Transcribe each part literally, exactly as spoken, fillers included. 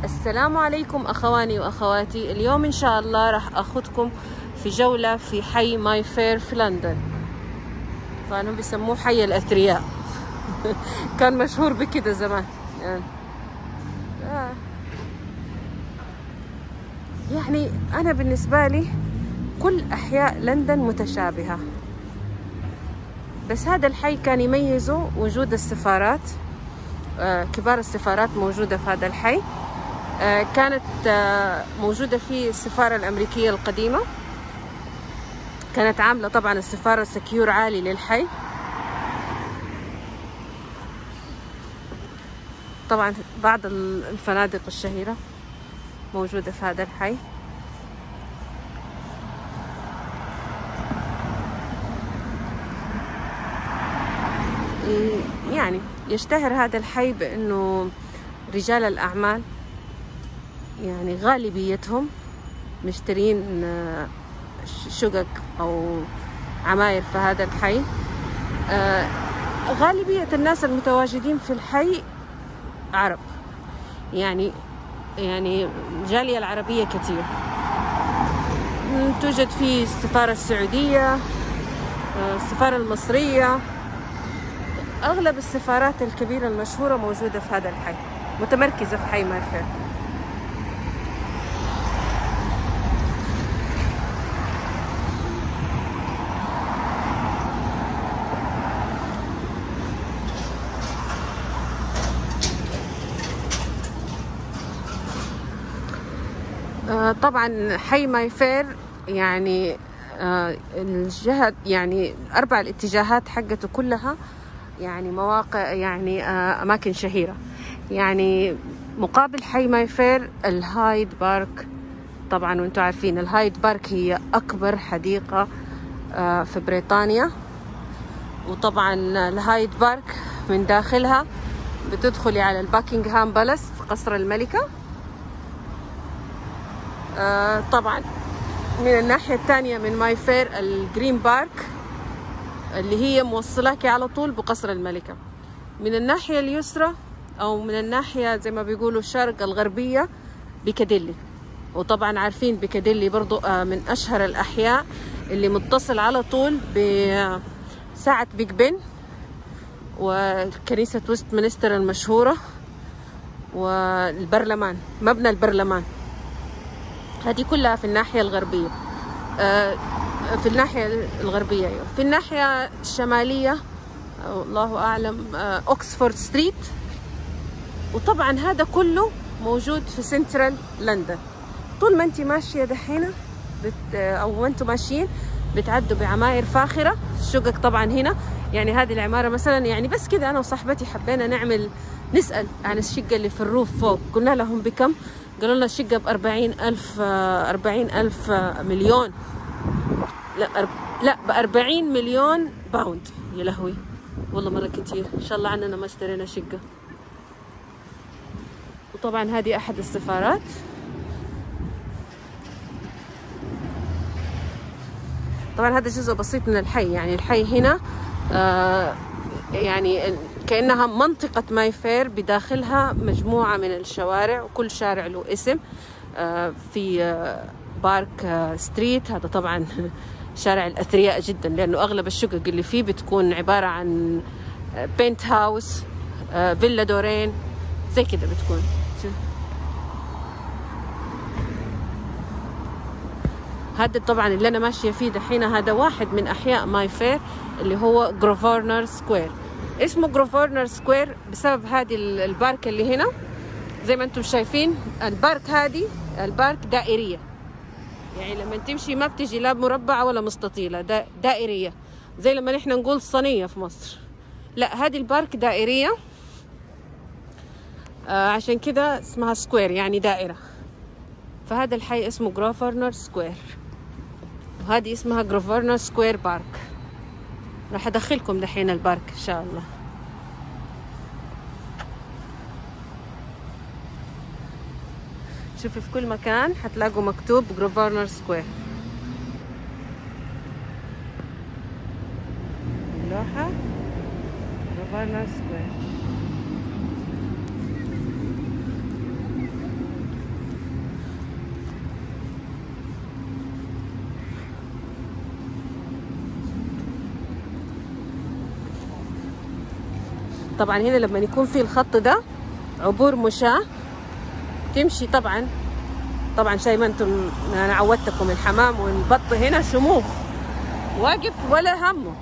السلام عليكم أخواني وأخواتي. اليوم إن شاء الله راح أخذكم في جولة في حي ماي فير في لندن. كانوا بيسموه حي الأثرياء كان مشهور بكده زمان يعني. آه. يعني أنا بالنسبة لي كل أحياء لندن متشابهة، بس هذا الحي كان يميزه وجود السفارات. آه كبار السفارات موجودة في هذا الحي. آه كانت آه موجودة فيه السفارة الأمريكية القديمة، كانت عاملة طبعا السفارة سكيور عالي للحي. طبعا بعض الفنادق الشهيرة موجودة في هذا الحي. يعني يشتهر هذا الحي بأنه رجال الأعمال يعني غالبيتهم مشترين شقق أو عماير في هذا الحي. غالبية الناس المتواجدين في الحي عرب، يعني يعني الجالية العربية كثير. توجد فيه السفارة السعودية، السفارة المصرية، أغلب السفارات الكبيرة المشهورة موجودة في هذا الحي، متمركزة في حي ماي فير. آه طبعا حي ماي فير يعني آه الجهة يعني أربع الاتجاهات حقته كلها يعني مواقع يعني آه أماكن شهيرة. يعني مقابل حي ماي فير الهايد بارك، طبعا وانتم عارفين الهايد بارك هي أكبر حديقة آه في بريطانيا. وطبعا الهايد بارك من داخلها بتدخلي على الباكنغهام بالاس قصر الملكة. آه طبعا من الناحية الثانية من ماي فير الجرين بارك اللي هي موصلاكي على طول بقصر الملكة. من الناحية اليسرى أو من الناحية زي ما بيقولوا الشرق الغربية بيكاديلي. وطبعا عارفين بيكاديلي برضو آه من أشهر الأحياء اللي متصل على طول بساعة بيج بن وكنيسة ويستمنستر المشهورة والبرلمان، مبنى البرلمان. هذه كلها في الناحية الغربية. آه في الناحية الغربية أيوة. في الناحية الشمالية الله أعلم آه أوكسفورد ستريت. وطبعا هذا كله موجود في سنترال لندن. طول ما أنت ماشية دحين بت أو أنتم ماشيين بتعدوا بعماير فاخرة. الشقق طبعا هنا يعني هذه العمارة مثلا يعني بس كده أنا وصاحبتي حبينا نعمل نسأل عن الشقة اللي في الروف فوق. قلنا لهم بكم؟ قالوا لنا الشقة بأربعين ألف أربعين ألف مليون لا أرب... لا بأربعين مليون باوند. يا لهوي والله مرة كتير. إن شاء الله عننا ما اشترينا شقة. وطبعا هذه أحد السفارات. طبعا هذا جزء بسيط من الحي. يعني الحي هنا آه يعني كأنها منطقة ماي فير بداخلها مجموعة من الشوارع وكل شارع له اسم. آه في آه بارك آه ستريت، هذا طبعا شارع الأثرياء جدا لأنه أغلب الشقق اللي فيه بتكون عبارة عن آه بنت هاوس، آه فيلا دورين زي كده بتكون. هذا طبعا اللي أنا ماشية فيه دحين هذا واحد من أحياء ماي فير اللي هو غروفرنر سكوير. اسمه غروفرنر سكوير بسبب هذه البارك اللي هنا. زي ما انتم شايفين البارك هذه البارك دائرية، يعني لما تمشي ما بتجي لا مربعة ولا مستطيلة، دا دائرية زي لما نحن نقول صينية في مصر. لا هذه البارك دائرية آه عشان كده اسمها سكوير يعني دائرة. فهذا الحي اسمه غروفرنر سكوير وهذه اسمها غروفرنر سكوير بارك. راح ادخلكم دحين البارك ان شاء الله. شوفوا في كل مكان حتلاقوا مكتوب غروفرنر سكوير. لوحة غروفرنر سكوير. طبعا هنا لما يكون في الخط ده عبور مشاة تمشي. طبعا طبعا زي ما انتم انا عودتكم الحمام والبط هنا شموخ واقف ولا همه.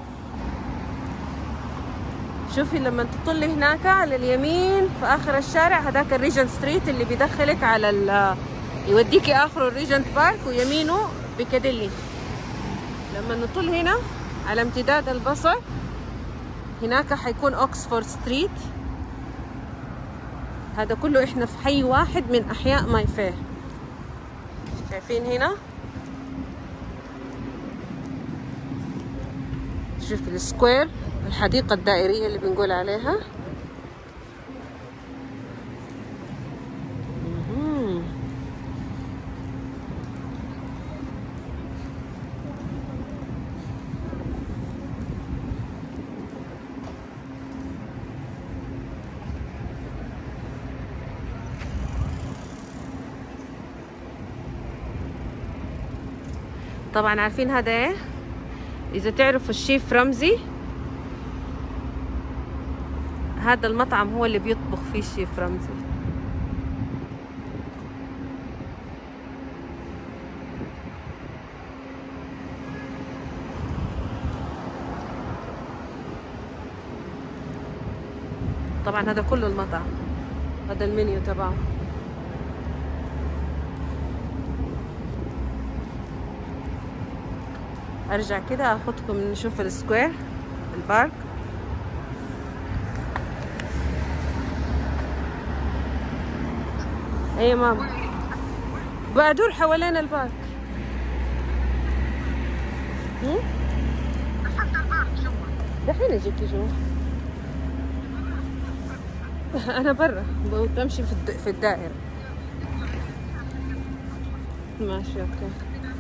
شوفي لما تطلي هناك على اليمين في اخر الشارع هذاك الريجنت ستريت اللي بيدخلك على ال يوديكي اخره الريجنت بارك ويمينه بيكاديلي. لما نطل هنا على امتداد البصر هناك حيكون اوكسفورد ستريت. هذا كله احنا في حي واحد من احياء ماي فير. شايفين هنا شوف السكوير الحديقة الدائرية اللي بنقول عليها. طبعا عارفين هذا ايه؟ اذا تعرفوا الشيف رمزي هذا المطعم هو اللي بيطبخ فيه الشيف رمزي. طبعا هذا كله المطعم، هذا المنيو تبعه. ارجع كده اخدكم نشوف السكوير البارك. ايه ماما بدور حوالين البارك. دحين اجيكي جوا. انا برا بمشي في الدائرة. ماشي اوكي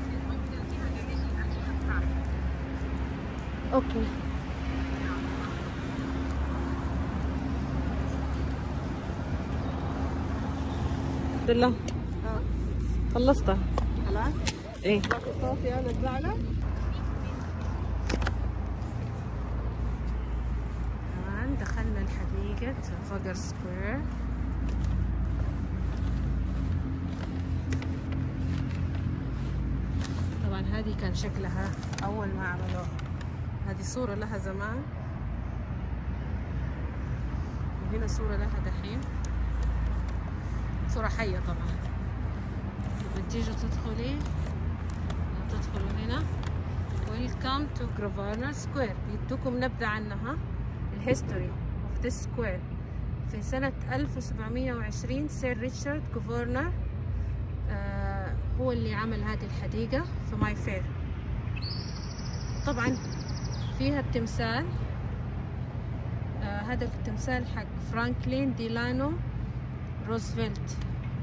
اوكي. الحمد لله خلصتها خلاص. ايه صوتي انا زعلة. طبعا دخلنا الحديقة فقر سكوير. طبعا هذه كان شكلها اول ما عملوها. هذه صورة لها زمان وهنا صورة لها دحين، صورة حية. طبعا بتيجوا تدخلي تدخلوا هنا ويلكم تو جرافرنر سكوير. بيدوكم نبذة عنها الهيستوري اوف ذيس سكوير. في سنة ألف وسبعمية وعشرين سير ريتشارد جوفرنر آه هو اللي عمل هذه الحديقة في ماي فير. طبعا فيها التمثال آه هذا التمثال حق فرانكلين ديلانو روزفلت.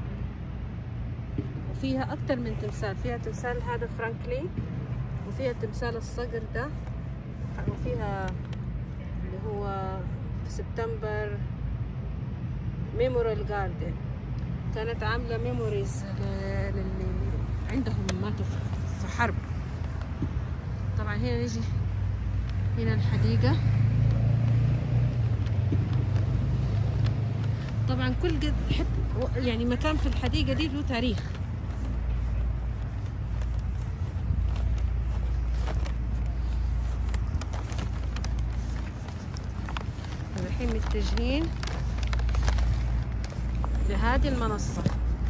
وفيها أكتر من تمثال، فيها تمثال هذا فرانكلين وفيها تمثال الصقر ده وفيها اللي هو في سبتمبر ميموريال جاردن. كانت عاملة ميموريز للي عندهم ماتوا في حرب. طبعا هنا نجي هنا الحديقة. طبعا كل قد حت يعني مكان في الحديقة دي له تاريخ. الحين متجهين لهذه المنصة.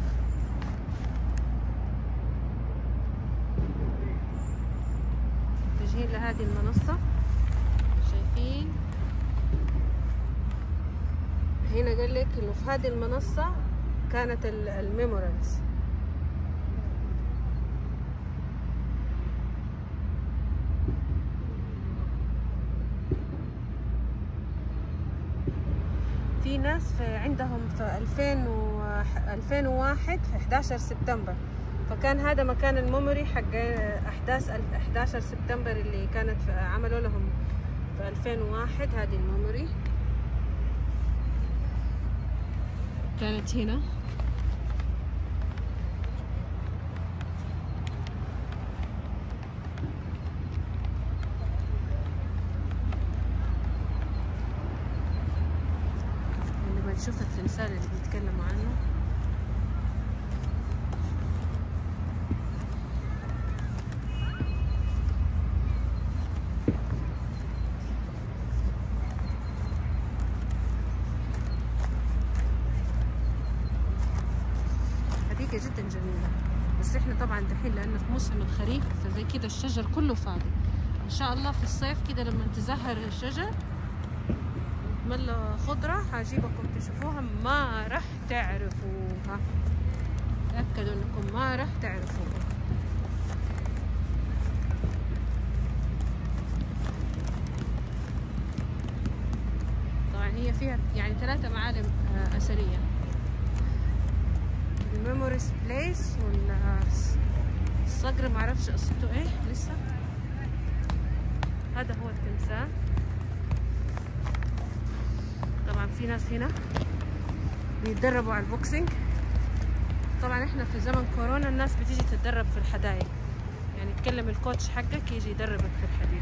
متجهين لهذه المنصة. شايفين هنا قال لك انه في هذه المنصة كانت الميموريالز. في ناس في عندهم في ألفين وواحد في إحدى عشر سبتمبر، فكان هذا مكان الميموري حق احداث إحدى عشر سبتمبر اللي كانت عملوا لهم في ألفين وواحد. هذه الميموري كانت هنا. يتكلموا عنه. حديقة جدا جميلة، بس احنا طبعا دحين لأنه في موسم الخريف فزي كده الشجر كله فاضي. إن شاء الله في الصيف كده لما تزهر الشجر وتملى خضرة حجيبكم تشوفوها ما راح تعرفوها، تأكدوا انكم ما راح تعرفوها. طبعا هي فيها يعني ثلاثة معالم أثرية، الميموريز بليس والصقر معرفش قصته ايه لسه. هذا هو التمثال. طبعا في ناس هنا بيتدربوا على البوكسينج. طبعا احنا في زمن كورونا الناس بتيجي تتدرب في الحدائق، يعني تكلم الكوتش حقك يجي يدربك في الحديقة.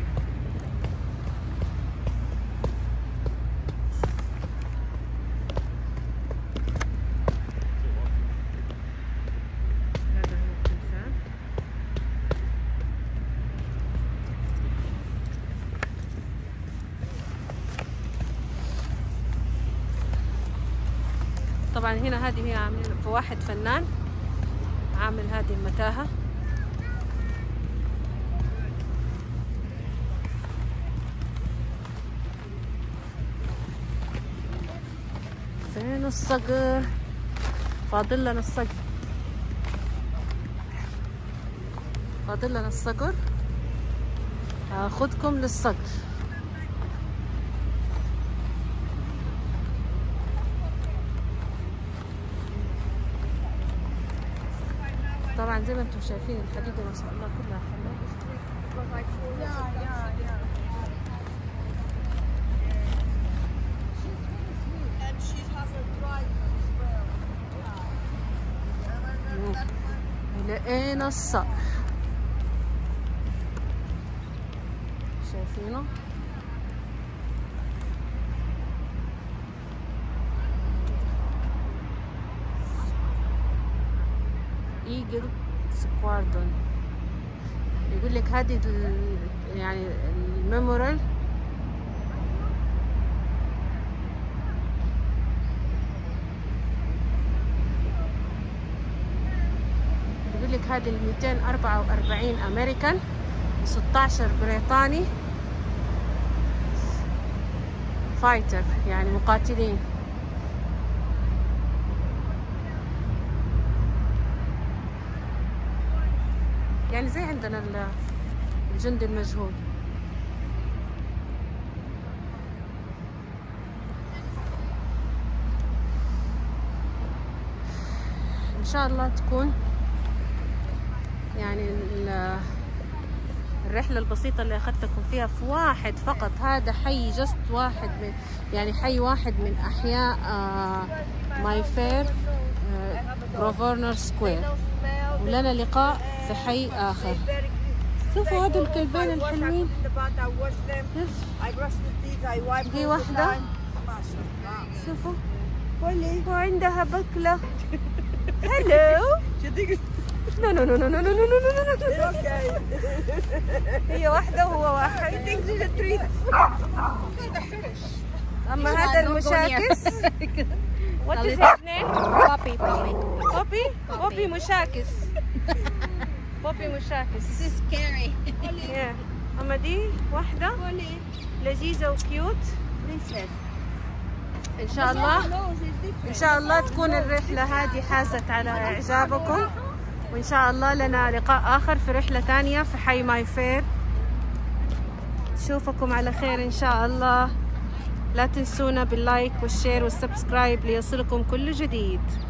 طبعا هنا هذه هي عاملين في واحد فنان عامل هذه المتاهة. فين الصقر؟ فاضل لنا الصقر، فاضل لنا الصقر. هاخدكم للصقر. طبعا زي ما انتم شايفين الحديقة ما شاء الله كلها حلوة. لقينا الصقر، شايفينه؟ ايجل سكواردون. يقول لك هذه يعني الميمورال يقول لك هذه ال مئتين وأربعة وأربعين امريكان وستة عشر بريطاني فايتر، يعني مقاتلين. يعني زي عندنا الجندي المجهول. ان شاء الله تكون يعني الرحلة البسيطة اللي اخذتكم فيها في واحد فقط. هذا حي جست واحد من يعني حي واحد من احياء ماي فير غوفرنر سكوير، ولنا لقاء في حي آخر. شوفوا هذول الكلبين الحلوين. دي واحدة شوفوا وعندها بكلة. هلو. نو نو نو نو نو نو نو نو. هي واحدة وهو واحد. أما هذا المشاكس What is his name? Poppy, probably. Poppy? Poppy مشاكس. Poppy مشاكس. This is scary. Yeah. أما دي واحدة لذيذة وكيوت. إن شاء الله إن شاء الله تكون الرحلة هذه حازت على إعجابكم، وإن شاء الله لنا لقاء آخر في رحلة ثانية في حي ماي فير. نشوفكم على خير إن شاء الله. لا تنسونا باللايك والشير والسبسكرايب ليصلكم كل جديد.